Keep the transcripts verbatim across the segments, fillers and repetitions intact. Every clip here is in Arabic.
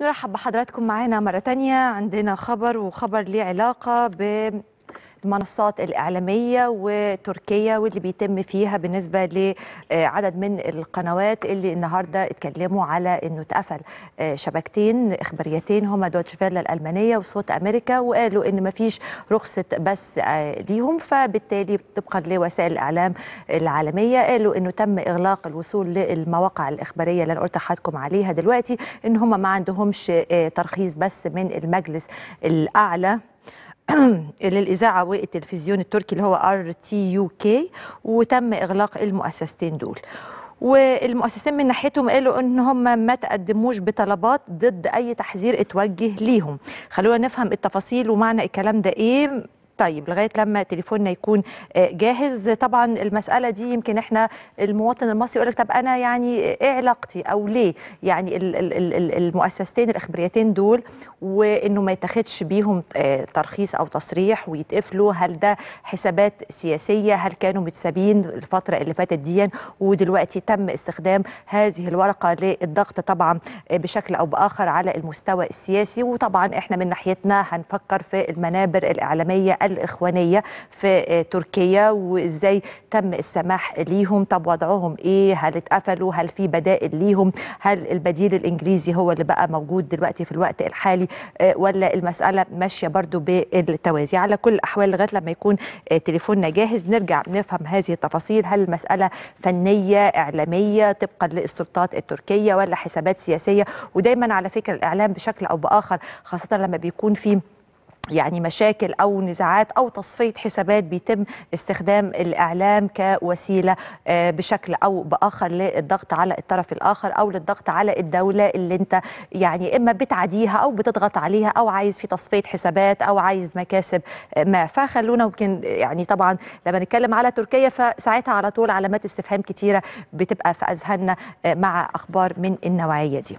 نرحب بحضراتكم معانا مرة تانية. عندنا خبر وخبر ليه علاقة بالمنصات الإعلامية وتركيا واللي بيتم فيها بالنسبة لعدد من القنوات اللي النهاردة اتكلموا على انه اتقفل شبكتين إخباريتين هما دوتش فيلا الألمانية وصوت أمريكا، وقالوا ان مفيش رخصة بس ليهم، فبالتالي طبقا لوسائل الإعلام العالمية قالوا انه تم إغلاق الوصول للمواقع الإخبارية اللي انا قلت لحضراتكم عليها دلوقتي، ان هم ما عندهمش ترخيص بس من المجلس الأعلى للإذاعة والتلفزيون التركي اللي هو ار تي يو كي، وتم إغلاق المؤسستين دول. والمؤسسين من ناحيتهم قالوا ان هم ما تقدموش بطلبات ضد اي تحذير اتوجه ليهم. خلونا نفهم التفاصيل ومعنى الكلام ده ايه. طيب لغايه لما تليفوننا يكون جاهز. طبعا المساله دي يمكن احنا المواطن المصري يقول لك طب انا يعني ايه علاقتي او ليه يعني المؤسستين الاخباريتين دول وانه ما يتاخدش بيهم ترخيص او تصريح ويتقفلوا؟ هل ده حسابات سياسيه؟ هل كانوا متسابين الفتره اللي فاتت دي ودلوقتي تم استخدام هذه الورقه للضغط طبعا بشكل او باخر على المستوى السياسي؟ وطبعا احنا من ناحيتنا هنفكر في المنابر الاعلاميه الإخوانية في تركيا وإزاي تم السماح ليهم. طب وضعهم إيه؟ هل اتقفلوا؟ هل في بدائل ليهم؟ هل البديل الإنجليزي هو اللي بقى موجود دلوقتي في الوقت الحالي ولا المسألة ماشية برضو بالتوازي؟ على كل الأحوال لغاية لما يكون تليفوننا جاهز نرجع نفهم هذه التفاصيل. هل المسألة فنية إعلامية طبقا للسلطات التركية ولا حسابات سياسية؟ ودايما على فكرة الإعلام بشكل أو بآخر خاصة لما بيكون في يعني مشاكل أو نزاعات أو تصفية حسابات بيتم استخدام الإعلام كوسيلة بشكل أو بآخر للضغط على الطرف الآخر أو للضغط على الدولة اللي أنت يعني إما بتعاديها أو بتضغط عليها أو عايز في تصفية حسابات أو عايز مكاسب ما. فخلونا ممكن يعني طبعا لما نتكلم على تركيا فساعتها على طول علامات استفهام كتيرة بتبقى في أذهاننا مع أخبار من النوعية دي.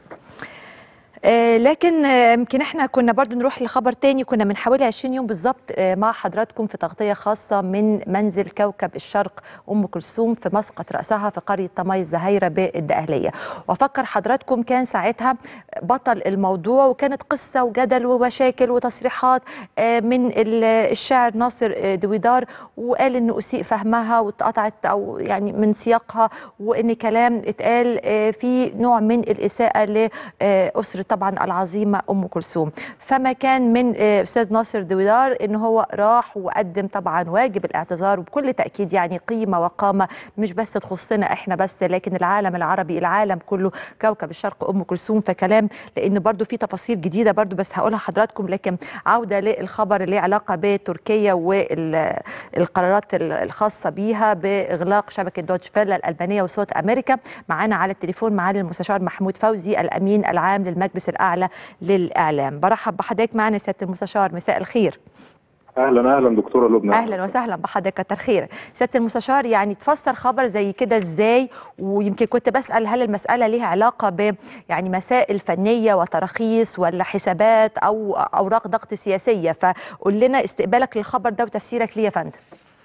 آه لكن يمكن آه احنا كنا برضو نروح لخبر تاني. كنا من حوالي عشرين يوم بالظبط آه مع حضراتكم في تغطية خاصة من منزل كوكب الشرق أم كلثوم في مسقط رأسها في قرية طمي الزهيرة بالدقهلية. وأفكر حضراتكم كان ساعتها بطل الموضوع وكانت قصة وجدل ومشاكل وتصريحات آه من الشاعر ناصر دويدار، وقال إن أسيء فهمها واتقطعت أو يعني من سياقها، وإن كلام اتقال آه في نوع من الإساءة لأسرة طبعا العظيمه ام كلثوم. فما كان من استاذ ناصر دويدار ان هو راح وقدم طبعا واجب الاعتذار، وبكل تاكيد يعني قيمه وقامه مش بس تخصنا احنا بس لكن العالم العربي العالم كله كوكب الشرق ام كلثوم. فكلام لان برضو في تفاصيل جديده برضو بس هقولها لحضراتكم. لكن عوده للخبر اللي علاقه بتركيا والقرارات الخاصه بيها باغلاق شبكه دوتش فيلا الالبانيه وصوت امريكا. معانا على التليفون معالي المستشار محمود فوزي الامين العام للمجلس الأعلى للإعلام. برحب بحضرتك معنا سيادة المستشار، مساء الخير. اهلا اهلا دكتوره لبنى. اهلا وسهلا بحضرتك، كتر خير. سياده المستشار يعني تفسر خبر زي كده ازاي؟ ويمكن كنت بسال هل المساله ليها علاقه ب يعني مسائل فنيه وتراخيص ولا حسابات او اوراق ضغط سياسيه؟ فقول لنا استقبالك للخبر ده وتفسيرك ليه يا فندم.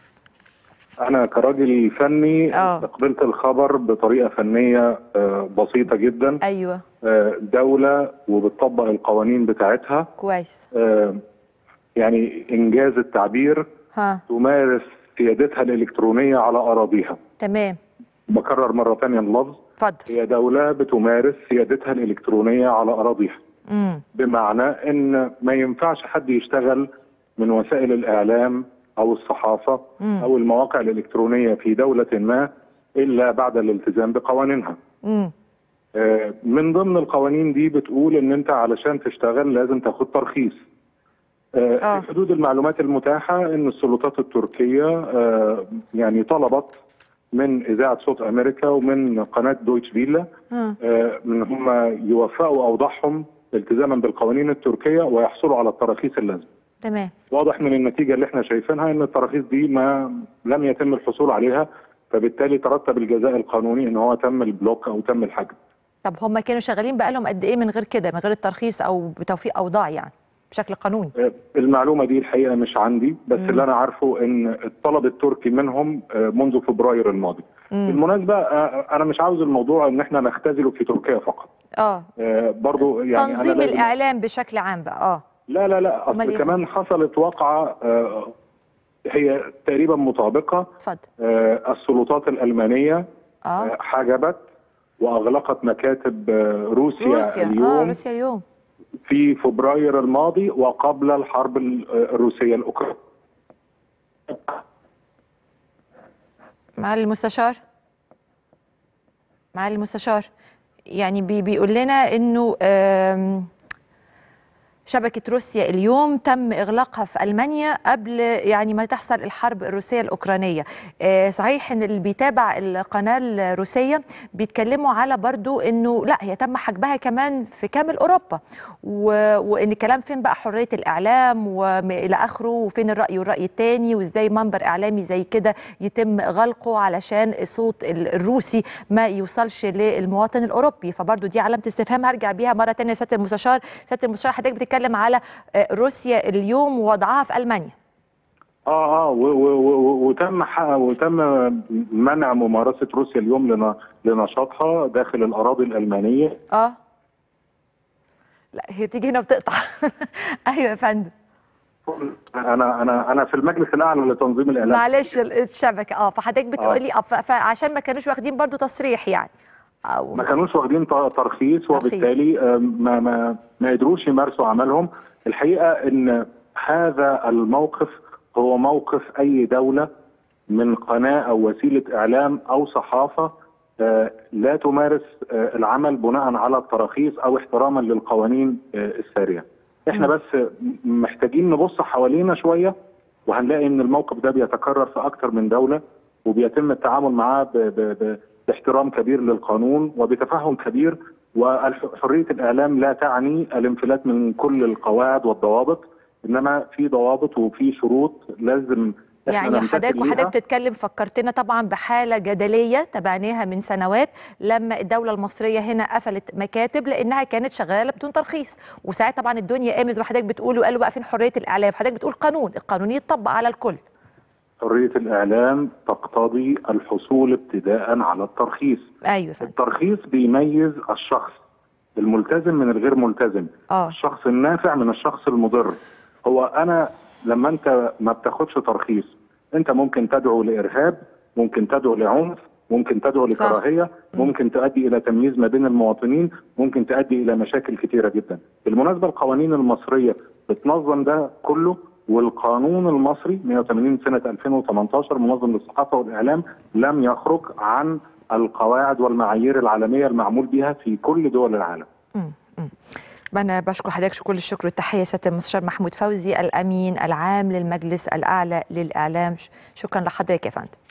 انا كراجل فني أوه. استقبلت الخبر بطريقه فنيه بسيطه جدا. ايوه. دوله وبتطبق القوانين بتاعتها كويس. يعني انجاز التعبير ها. تمارس سيادتها الالكترونيه على اراضيها. تمام. بكرر مره ثانيه اللفظ. اتفضل. هي دوله بتمارس سيادتها الالكترونيه على اراضيها. امم بمعنى ان ما ينفعش حد يشتغل من وسائل الاعلام او الصحافه مم. او المواقع الالكترونيه في دوله ما الا بعد الالتزام بقوانينها. امم آه من ضمن القوانين دي بتقول ان انت علشان تشتغل لازم تاخد ترخيص. آه في حدود المعلومات المتاحه ان السلطات التركيه آه يعني طلبت من اذاعه صوت امريكا ومن قناه دويتش فيلا آه ان هم يوفقوا اوضاعهم التزاما بالقوانين التركيه ويحصلوا على التراخيص اللازمه. تمام. واضح من النتيجه اللي احنا شايفينها ان التراخيص دي ما لم يتم الحصول عليها، فبالتالي ترتب الجزاء القانوني ان هو تم البلوك او تم الحجب. طب هم كانوا شغالين بقالهم قد ايه من غير كده، من غير الترخيص او بتوفيق اوضاع يعني؟ بشكل قانوني. المعلومه دي الحقيقه مش عندي، بس مم. اللي انا عارفه ان الطلب التركي منهم منذ فبراير الماضي. مم. بالمناسبه انا مش عاوز الموضوع ان احنا نختزله في تركيا فقط. اه برضو يعني تنظيم أنا الاعلام بشكل عام بقى. اه لا لا لا اصل كمان حصلت واقعه آه هي تقريبا مطابقه. اتفضل. آه السلطات الالمانيه اه, آه حجبت واغلقت مكاتب آه روسيا, روسيا اليوم اه روسيا اليوم في فبراير الماضي وقبل الحرب الروسيه الاوكرانيه. معالي المستشار معالي المستشار يعني بي بيقول لنا انه شبكة روسيا اليوم تم إغلاقها في ألمانيا قبل يعني ما تحصل الحرب الروسية الأوكرانية. صحيح إن اللي بيتابع القناة الروسية بيتكلموا على برضو إنه لا هي تم حجبها كمان في كامل أوروبا، وإن الكلام فين بقى حرية الإعلام وإلى آخره، وفين الرأي والرأي التاني، وإزاي منبر إعلامي زي كده يتم غلقه علشان الصوت الروسي ما يوصلش للمواطن الأوروبي. فبرضو دي علامة استفهام هرجع بيها مرة تانية. سيادة المستشار سيادة المستشار حضرتك بتتكلم على روسيا اليوم ووضعها في ألمانيا. اه اه وتم وتم منع ممارسة روسيا اليوم لنشاطها داخل الأراضي الألمانية. اه لا هي تيجي هنا بتقطع. ايوه يا فندم. انا انا انا في المجلس الاعلى لتنظيم الاعلام. معلش الشبكه اه فحضرتك بتقولي آه. فعشان ما كانوش واخدين برضو تصريح يعني أو ما كانوش واخدين ترخيص، وبالتالي ما ما ما قدروش يمارسوا عملهم. الحقيقه ان هذا الموقف هو موقف اي دوله من قناه او وسيله اعلام او صحافه لا تمارس العمل بناء على التراخيص او احتراما للقوانين الساريه. احنا م. بس محتاجين نبص حوالينا شويه وهنلاقي ان الموقف ده بيتكرر في اكثر من دوله، وبيتم التعامل معاه ب ب باحترام كبير للقانون وبتفهم كبير. وحريه الاعلام لا تعني الانفلات من كل القواعد والضوابط، انما في ضوابط وفي شروط لازم يعني حضرتك وحضرتك بتتكلم فكرتنا طبعا بحاله جدليه تابعناها من سنوات لما الدوله المصريه هنا قفلت مكاتب لانها كانت شغاله بدون ترخيص، وساعتها طبعا الدنيا قامت زي ما حضرتك بتقول وقالوا بقى فين حريه الاعلام. حضرتك بتقول قانون، القانون يتطبق على الكل. حريه الاعلام تقتضي الحصول ابتداء على الترخيص. ايوه فندم. الترخيص بيميز الشخص الملتزم من الغير ملتزم، اه الشخص النافع من الشخص المضر. هو انا لما انت ما بتاخدش ترخيص انت ممكن تدعو لارهاب، ممكن تدعو لعنف، ممكن تدعو لكراهيه، ممكن تؤدي الى تمييز ما بين المواطنين، ممكن تؤدي الى مشاكل كثيره جدا. بالمناسبه القوانين المصريه بتنظم ده كله، والقانون المصري مئة وثمانين سنه ألفين وثمانية عشر منظم للصحافه والاعلام لم يخرج عن القواعد والمعايير العالميه المعمول بها في كل دول العالم. م- م. أنا بشكر حضرتك كل الشكر والتحية سيادة المستشار محمود فوزي الأمين العام للمجلس الأعلى للإعلام. شكرا لحضرتك يا فندم.